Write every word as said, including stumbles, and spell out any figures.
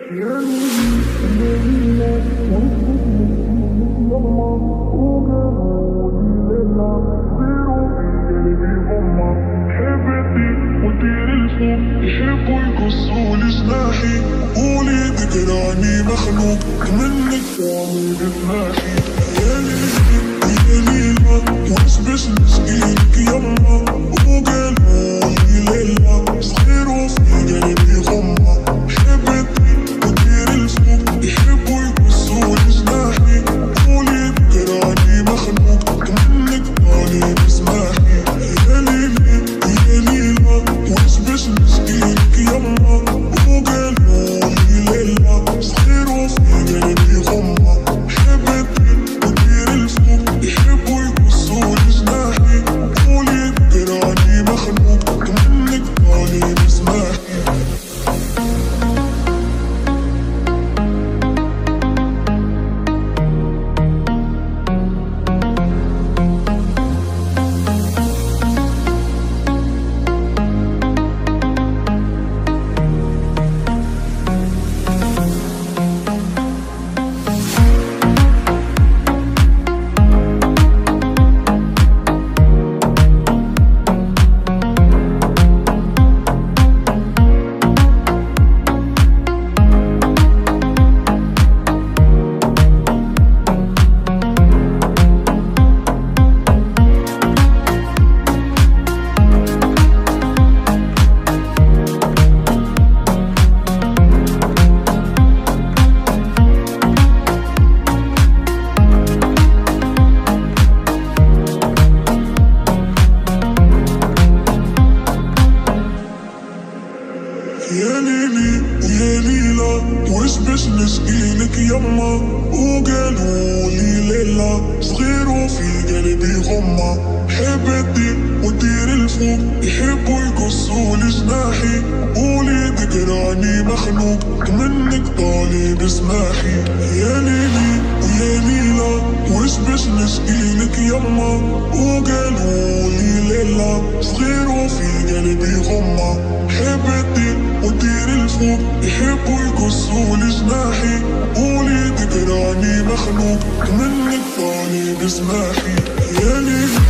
يحبوا يقصوا جناحي قولي ذكراني مخلوق منك طعمي بفناحي. يا ليلي يا ليلى واش باش نشكيلك يما وقالوا لي ليلى صغير وفي قلبي غمة حبتني ودير الفوق يحبوا يقصوا جناحي قولي ذكراني مخلوق منك طعمي بسماحي. يا ليلي يا ليلى واش باش نشكيلك يما وقالوا لي ليلى صغير وفي قلبي غمة حبتني ودير الفوق يحبوا يقصوا جناحي قولي ذكراني مخلوق منك طالي بسماحي. يا ليلي ويا ليلى واش باش نشكيلك يما وقالوا لي ليلى صغير وفي قلبي غمة حبتني ودير الفوق يحبوا يقصوا جناحي قولي ذكراني مخلوق منك طالي بسماحي. يا ليلي ويا ليلى واش باش نشكيلك يما وقالوا لي ليلى صغير وفي قلبي غمة حبتني ودير الفوق يحبوا يقصوا جناحي قولي ذكراني مخلوق منك طالي بسماحي. يا ليلي